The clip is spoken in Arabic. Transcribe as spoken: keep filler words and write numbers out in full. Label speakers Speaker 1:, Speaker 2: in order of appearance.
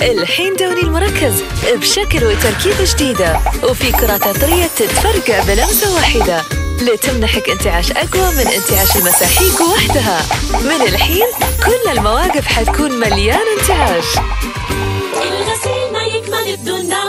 Speaker 1: الحين دوني المركز بشكل وتركيبة جديدة، وفي كرات عطرية تتفرقع بلمسة واحدة لتمنحك انتعاش أقوى من انتعاش المساحيق وحدها. من الحين كل المواقف حتكون مليان انتعاش.
Speaker 2: الغسيل ما يكمل بدون